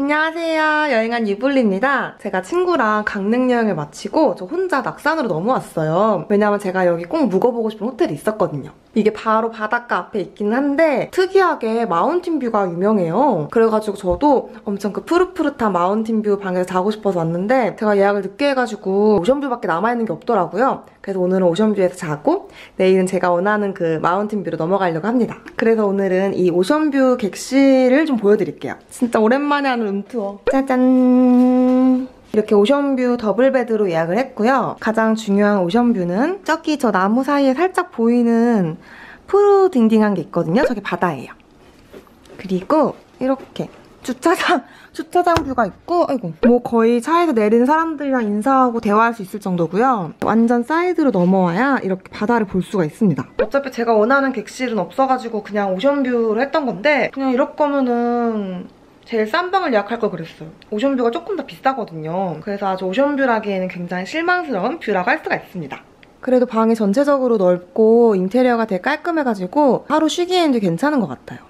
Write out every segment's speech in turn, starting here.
안녕하세요. 여행한 유블리입니다. 제가 친구랑 강릉 여행을 마치고 저 혼자 낙산으로 넘어왔어요. 왜냐면 제가 여기 꼭 묵어보고 싶은 호텔이 있었거든요. 이게 바로 바닷가 앞에 있긴 한데 특이하게 마운틴 뷰가 유명해요. 그래가지고 저도 엄청 그 푸릇푸릇한 마운틴 뷰 방에서 자고 싶어서 왔는데 제가 예약을 늦게 해가지고 오션뷰밖에 남아있는 게 없더라고요. 그래서 오늘은 오션뷰에서 자고 내일은 제가 원하는 그 마운틴 뷰로 넘어가려고 합니다. 그래서 오늘은 이 오션뷰 객실을 좀 보여드릴게요. 진짜 오랜만에 하는 룸투어. 짜잔! 이렇게 오션뷰 더블베드로 예약을 했고요. 가장 중요한 오션뷰는 저기 저 나무 사이에 살짝 보이는 푸르딩딩한 게 있거든요. 저게 바다예요. 그리고 이렇게 주차장 뷰가 있고, 아이고, 뭐 거의 차에서 내리는 사람들이랑 인사하고 대화할 수 있을 정도고요. 완전 사이드로 넘어와야 이렇게 바다를 볼 수가 있습니다. 어차피 제가 원하는 객실은 없어가지고 그냥 오션뷰로 했던 건데 그냥 이럴 거면은 제일 싼 방을 예약할 걸 그랬어요. 오션뷰가 조금 더 비싸거든요. 그래서 아주 오션뷰라기에는 굉장히 실망스러운 뷰라고 할 수가 있습니다. 그래도 방이 전체적으로 넓고 인테리어가 되게 깔끔해가지고 하루 쉬기에는 괜찮은 것 같아요.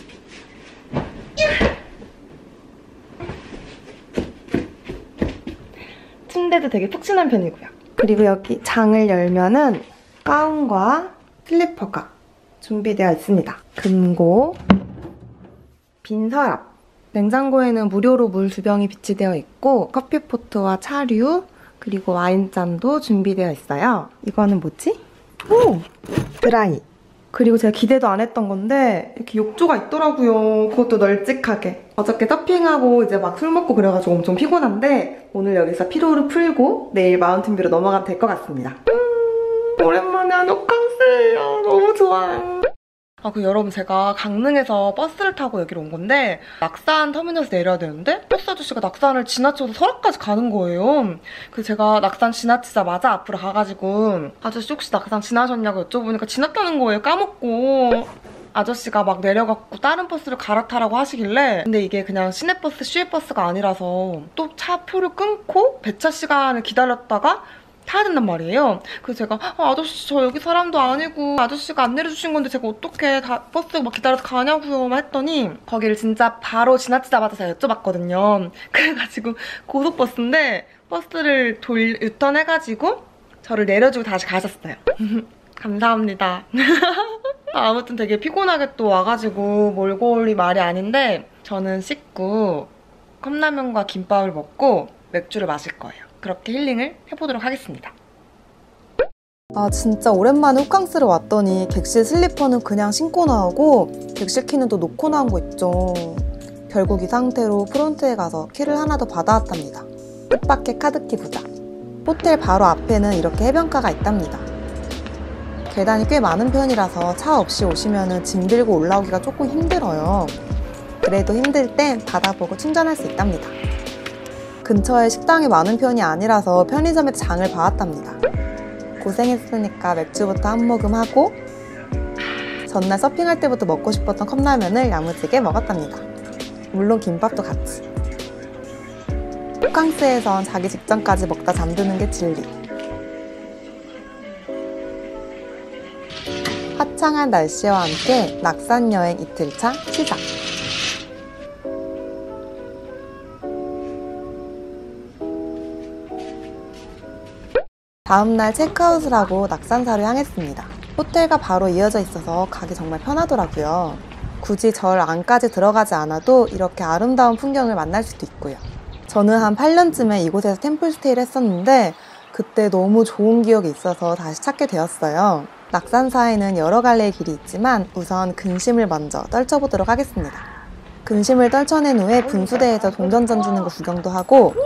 침대도 되게 푹신한 편이고요. 그리고 여기 장을 열면은 가운과 슬리퍼가 준비되어 있습니다. 금고, 빈 서랍, 냉장고에는 무료로 물 2병이 비치되어 있고 커피포트와 차류, 그리고 와인잔도 준비되어 있어요. 이거는 뭐지? 오! 드라이. 그리고 제가 기대도 안 했던 건데 이렇게 욕조가 있더라고요. 그것도 널찍하게. 어저께 서핑하고 이제 막 술 먹고 그래가지고 엄청 피곤한데 오늘 여기서 피로를 풀고 내일 마운틴뷰로 넘어가면 될 것 같습니다. 오랜만에 하는 호캉스예요. 너무 좋아요. 그 여러분 제가 강릉에서 버스를 타고 여기로 온 건데 낙산 터미널에서 내려야 되는데 버스 아저씨가 낙산을 지나쳐서 설악까지 가는 거예요. 그래서 제가 낙산 지나치자마자 앞으로 가가지고 아저씨 혹시 낙산 지나셨냐고 여쭤보니까 지났다는 거예요. 까먹고. 아저씨가 막 내려갖고 다른 버스를 갈아타라고 하시길래 근데 이게 그냥 시내버스, 시외버스가 아니라서 또 차 표를 끊고 배차 시간을 기다렸다가 타야 된단 말이에요. 그래서 제가 아저씨 저 여기 사람도 아니고 아저씨가 안 내려주신 건데 제가 어떻게 버스 막 기다려서 가냐고요 했더니 거기를 진짜 바로 지나치자마자 제가 여쭤봤거든요. 그래가지고 고속버스인데 버스를 유턴해가지고 저를 내려주고 다시 가셨어요. 감사합니다. 아무튼 되게 피곤하게 또 와가지고 몰고 올 말이 아닌데 저는 씻고 컵라면과 김밥을 먹고 맥주를 마실 거예요. 그렇게 힐링을 해보도록 하겠습니다. 진짜 오랜만에 호캉스를 왔더니 객실 슬리퍼는 그냥 신고 나오고 객실 키는 또 놓고 나온 거 있죠. 결국 이 상태로 프론트에 가서 키를 하나 더 받아왔답니다. 뜻밖의 카드키 부자. 호텔 바로 앞에는 이렇게 해변가가 있답니다. 계단이 꽤 많은 편이라서 차 없이 오시면 짐 들고 올라오기가 조금 힘들어요. 그래도 힘들 땐 바다 보고 충전할 수 있답니다. 근처에 식당이 많은 편이 아니라서 편의점에서 장을 봐왔답니다. 고생했으니까 맥주부터 한 모금 하고 전날 서핑할 때부터 먹고 싶었던 컵라면을 야무지게 먹었답니다. 물론 김밥도 같이. 호캉스에선 자기 직전까지 먹다 잠드는 게 진리. 화창한 날씨와 함께 낙산 여행 이틀차 시작! 다음날 체크아웃을 하고 낙산사로 향했습니다. 호텔과 바로 이어져 있어서 가기 정말 편하더라고요. 굳이 절 안까지 들어가지 않아도 이렇게 아름다운 풍경을 만날 수도 있고요. 저는 한 8년쯤에 이곳에서 템플스테이를 했었는데 그때 너무 좋은 기억이 있어서 다시 찾게 되었어요. 낙산사에는 여러 갈래의 길이 있지만 우선 근심을 먼저 떨쳐보도록 하겠습니다. 근심을 떨쳐낸 후에 분수대에서 동전 던지는 거 구경도 하고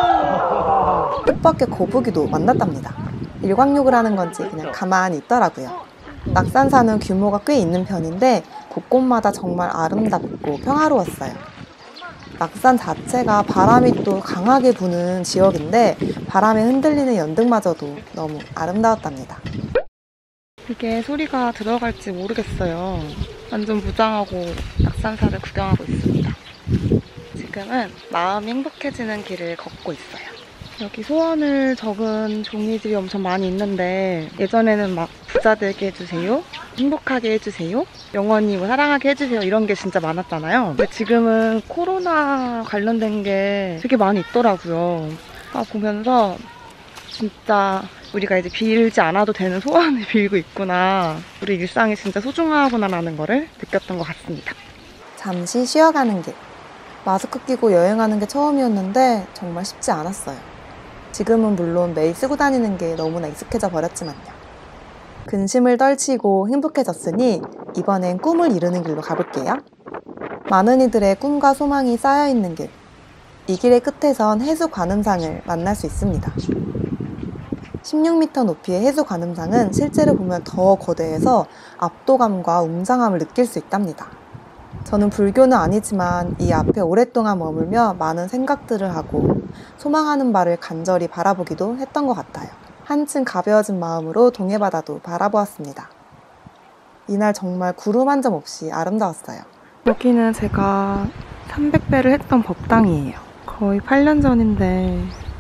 뜻밖의 거북이도 만났답니다. 일광욕을 하는 건지 그냥 가만히 있더라고요. 낙산사는 규모가 꽤 있는 편인데 곳곳마다 정말 아름답고 평화로웠어요. 낙산 자체가 바람이 또 강하게 부는 지역인데 바람에 흔들리는 연등마저도 너무 아름다웠답니다. 이게 소리가 들어갈지 모르겠어요. 완전 무장하고 낙산사를 구경하고 있습니다. 지금은 마음이 행복해지는 길을 걷고 있어요. 여기 소원을 적은 종이들이 엄청 많이 있는데 예전에는 막 부자 되게 해주세요, 행복하게 해주세요, 영원히 뭐 사랑하게 해주세요 이런 게 진짜 많았잖아요. 근데 지금은 코로나 관련된 게 되게 많이 있더라고요. 보면서 진짜 우리가 이제 빌지 않아도 되는 소원을 빌고 있구나, 우리 일상이 진짜 소중하구나라는 거를 느꼈던 것 같습니다. 잠시 쉬어가는 길. 마스크 끼고 여행하는 게 처음이었는데 정말 쉽지 않았어요. 지금은 물론 매일 쓰고 다니는 게 너무나 익숙해져 버렸지만요. 근심을 떨치고 행복해졌으니 이번엔 꿈을 이루는 길로 가볼게요. 많은 이들의 꿈과 소망이 쌓여있는 길. 이 길의 끝에선 해수관음상을 만날 수 있습니다. 16m 높이의 해수관음상은 실제로 보면 더 거대해서 압도감과 웅장함을 느낄 수 있답니다. 저는 불교는 아니지만 이 앞에 오랫동안 머물며 많은 생각들을 하고 소망하는 바를 간절히 바라보기도 했던 것 같아요. 한층 가벼워진 마음으로 동해바다도 바라보았습니다. 이날 정말 구름 한 점 없이 아름다웠어요. 여기는 제가 300배를 했던 법당이에요. 거의 8년 전인데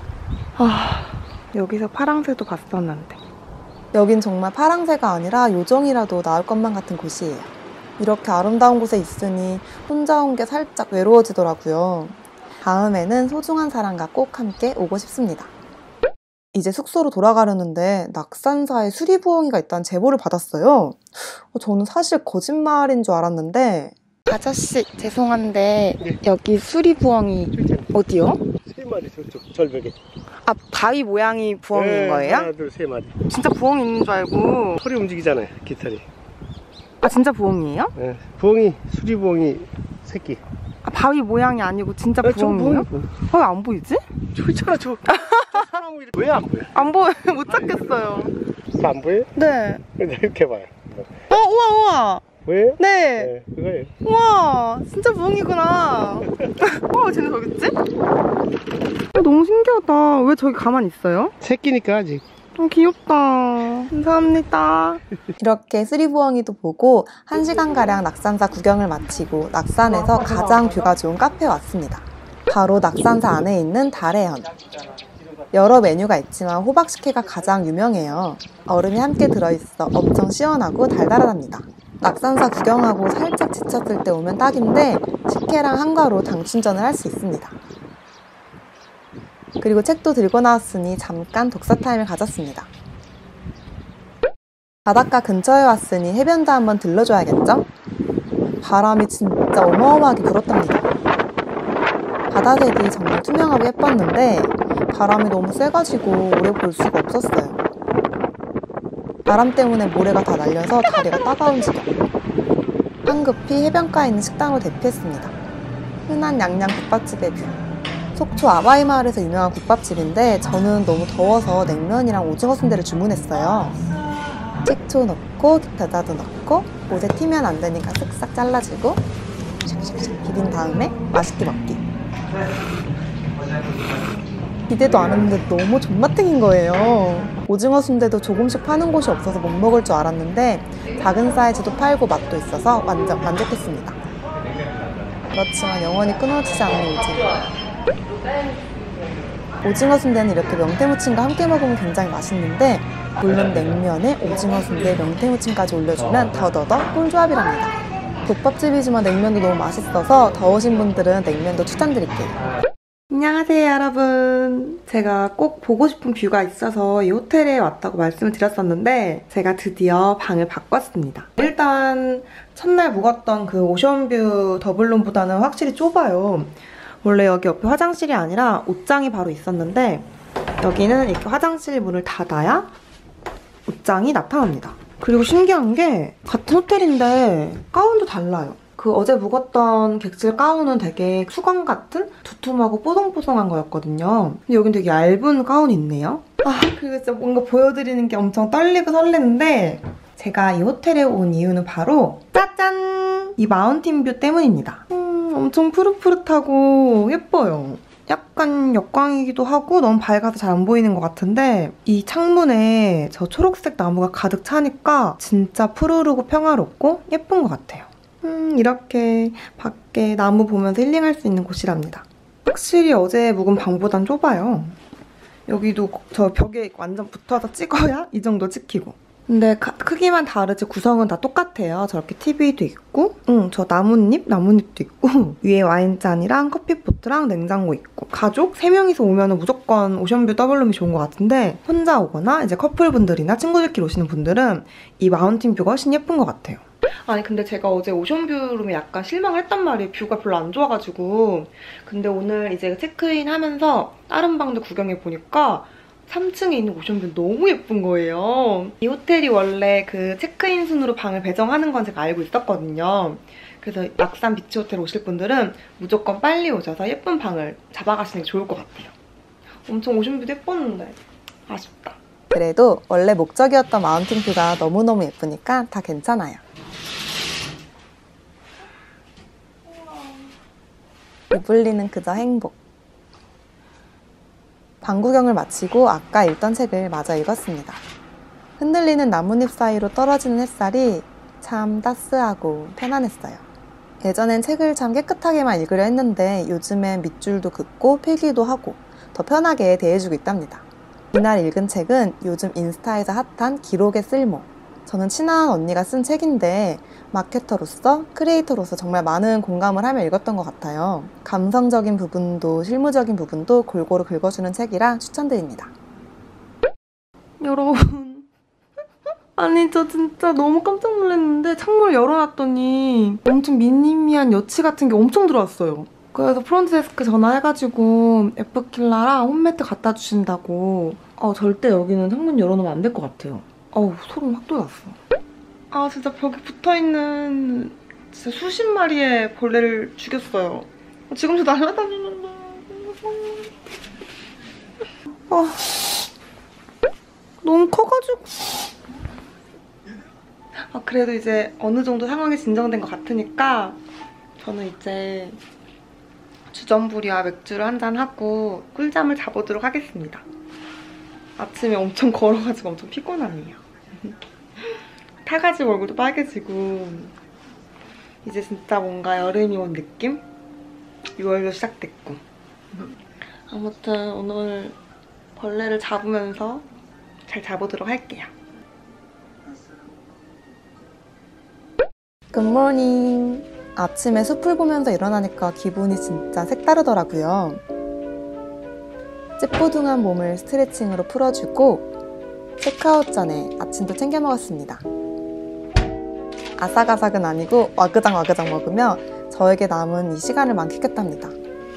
여기서 파랑새도 봤었는데. 여긴 정말 파랑새가 아니라 요정이라도 나올 것만 같은 곳이에요. 이렇게 아름다운 곳에 있으니 혼자 온 게 살짝 외로워지더라고요. 다음에는 소중한 사람과 꼭 함께 오고 싶습니다. 이제 숙소로 돌아가려는데 낙산사에 수리부엉이가 있다는 제보를 받았어요. 저는 사실 거짓말인 줄 알았는데. 아저씨 죄송한데 네. 여기 수리부엉이 어디요? 3마리 저쪽 절벽에. 바위 모양이 부엉이인 네, 거예요? 하나 둘 3마리. 진짜 부엉이 있는 줄 알고. 털이 움직이잖아요, 깃털이. 진짜 부엉이에요? 네, 부엉이, 수리부엉이 새끼. 바위 모양이 아니고 진짜 부엉이에요? 왜 안 보이지? 저 있잖아, 저. 사람은 왜 안 보여? 안 보여. 못 찾겠어요. 안 보여? 네. 이렇게 봐요. 우와. 왜? 네. 네, 그거예요. 우와, 진짜 부엉이구나. 쟤네 저기 있지? 너무 신기하다. 왜 저기 가만히 있어요? 새끼니까 아직. 귀엽다. 감사합니다. 이렇게 쓰리부엉이도 보고 1시간가량 낙산사 구경을 마치고 낙산에서 가장 뷰가 좋은 카페에 왔습니다. 바로 낙산사 안에 있는 달해현. 여러 메뉴가 있지만 호박식혜가 가장 유명해요. 얼음이 함께 들어있어 엄청 시원하고 달달하답니다. 낙산사 구경하고 살짝 지쳤을 때 오면 딱인데 식혜랑 한과로 당 충전을 할 수 있습니다. 그리고 책도 들고 나왔으니 잠깐 독서 타임을 가졌습니다. 바닷가 근처에 왔으니 해변도 한번 들러줘야겠죠? 바람이 진짜 어마어마하게 불었답니다. 바다색이 정말 투명하고 예뻤는데 바람이 너무 세가지고 오래 볼 수가 없었어요. 바람 때문에 모래가 다 날려서 다리가 따가운 지경. 황급히 해변가에 있는 식당으로 대피했습니다. 흔한 양양 국밥집의 뷰. 속초 아바이마을에서 유명한 국밥집인데 저는 너무 더워서 냉면이랑 오징어 순대를 주문했어요. 식초 넣고 겨자도 넣고 옷에 튀면 안 되니까 쓱싹 잘라주고 샥샥샥 비빈 다음에 맛있게 먹기. 기대도 안 했는데 너무 존맛탱인 거예요. 오징어 순대도 조금씩 파는 곳이 없어서 못 먹을 줄 알았는데 작은 사이즈도 팔고 맛도 있어서 완전 만족했습니다. 그렇지만 영원히 끊어지지 않는 오징어. 오징어 순대는 이렇게 명태무침과 함께 먹으면 굉장히 맛있는데 물론 냉면에 오징어 순대에 명태무침까지 올려주면 더더더 꿀조합이랍니다. 국밥집이지만 냉면도 너무 맛있어서 더우신 분들은 냉면도 추천드릴게요. 안녕하세요 여러분. 제가 꼭 보고 싶은 뷰가 있어서 이 호텔에 왔다고 말씀을 드렸었는데 제가 드디어 방을 바꿨습니다. 일단 첫날 묵었던 그 오션뷰 더블룸보다는 확실히 좁아요. 원래 여기 옆에 화장실이 아니라 옷장이 바로 있었는데 여기는 이렇게 화장실 문을 닫아야 옷장이 나타납니다. 그리고 신기한 게 같은 호텔인데 가운도 달라요. 그 어제 묵었던 객실 가운은 되게 수건 같은 두툼하고 뽀송뽀송한 거였거든요. 근데 여긴 되게 얇은 가운이 있네요. 그리고 진짜 뭔가 보여드리는 게 엄청 떨리고 설레는데 제가 이 호텔에 온 이유는 바로 짜잔! 이 마운틴 뷰 때문입니다. 엄청 푸릇푸릇하고 예뻐요. 약간 역광이기도 하고 너무 밝아서 잘 안 보이는 것 같은데 이 창문에 저 초록색 나무가 가득 차니까 진짜 푸르르고 평화롭고 예쁜 것 같아요. 이렇게 밖에 나무 보면서 힐링할 수 있는 곳이랍니다. 확실히 어제 묵은 방보단 좁아요. 여기도 저 벽에 완전 붙어서 찍어야 이 정도 찍히고. 근데 크기만 다르지 구성은 다 똑같아요. 저렇게 TV도 있고, 저 나뭇잎도 있고, 위에 와인잔이랑 커피포트랑 냉장고 있고. 가족 3명이서 오면 무조건 오션뷰 더블룸이 좋은 것 같은데, 혼자 오거나 이제 커플분들이나 친구들끼리 오시는 분들은 이 마운틴 뷰가 훨씬 예쁜 것 같아요. 아니 근데 제가 어제 오션뷰룸에 약간 실망을 했단 말이에요. 뷰가 별로 안 좋아가지고. 근데 오늘 이제 체크인 하면서 다른 방도 구경해보니까 3층에 있는 오션뷰 너무 예쁜 거예요. 이 호텔이 원래 그 체크인 순으로 방을 배정하는 건 제가 알고 있었거든요. 그래서 낙산 비치 호텔 오실 분들은 무조건 빨리 오셔서 예쁜 방을 잡아가시는 게 좋을 것 같아요. 엄청 오션뷰도 예뻤는데 아쉽다. 그래도 원래 목적이었던 마운틴 뷰가 너무너무 예쁘니까 다 괜찮아요. 유불리는 그저 행복. 방 구경을 마치고 아까 읽던 책을 마저 읽었습니다. 흔들리는 나뭇잎 사이로 떨어지는 햇살이 참 따스하고 편안했어요. 예전엔 책을 참 깨끗하게만 읽으려 했는데 요즘엔 밑줄도 긋고 필기도 하고 더 편하게 대해주고 있답니다. 이날 읽은 책은 요즘 인스타에서 핫한 기록의 쓸모. 저는 친한 언니가 쓴 책인데 마케터로서, 크리에이터로서 정말 많은 공감을 하며 읽었던 것 같아요. 감성적인 부분도 실무적인 부분도 골고루 긁어주는 책이라 추천드립니다. 여러분 아니 저 진짜 너무 깜짝 놀랐는데 창문을 열어놨더니 엄청 미니미한 여치 같은 게 엄청 들어왔어요. 그래서 프론트데스크 전화해가지고 에프킬라랑 홈매트 갖다 주신다고. 절대 여기는 창문 열어놓으면 안 될 것 같아요. 소름 확 돋았어. 진짜 벽에 붙어있는 진짜 수십 마리의 벌레를 죽였어요. 지금도 날아다니는데. 너무 커가지고. 그래도 이제 어느 정도 상황이 진정된 것 같으니까 저는 이제 주전부리와 맥주를 한잔하고 꿀잠을 자보도록 하겠습니다. 아침에 엄청 걸어가지고 엄청 피곤하네요. 타가지고 얼굴도 빨개지고 이제 진짜 뭔가 여름이 온 느낌? 6월도 시작됐고. 아무튼 오늘 벌레를 잡으면서 잘 자보도록 할게요. 굿모닝. 아침에 숲을 보면서 일어나니까 기분이 진짜 색다르더라고요. 찌뿌둥한 몸을 스트레칭으로 풀어주고 체크아웃 전에 아침도 챙겨 먹었습니다. 아삭아삭은 아니고 와그작 먹으며 저에게 남은 이 시간을 만끽했답니다.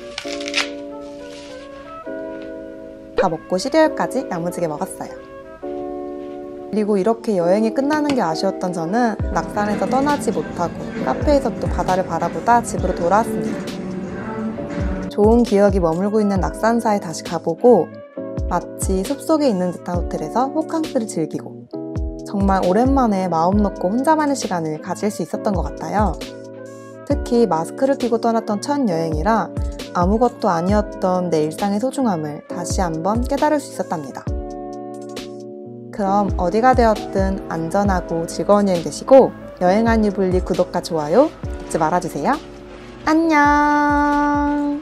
다 먹고 시리얼까지 야무지게 먹었어요. 그리고 이렇게 여행이 끝나는 게 아쉬웠던 저는 낙산에서 떠나지 못하고 카페에서 또 바다를 바라보다 집으로 돌아왔습니다. 좋은 기억이 머물고 있는 낙산사에 다시 가보고 마치 숲속에 있는 듯한 호텔에서 호캉스를 즐기고 정말 오랜만에 마음 놓고 혼자만의 시간을 가질 수 있었던 것 같아요. 특히 마스크를 끼고 떠났던 첫 여행이라 아무것도 아니었던 내 일상의 소중함을 다시 한번 깨달을 수 있었답니다. 그럼 어디가 되었든 안전하고 즐거운 여행 되시고 여행한 유불리 구독과 좋아요 잊지 말아주세요. 안녕.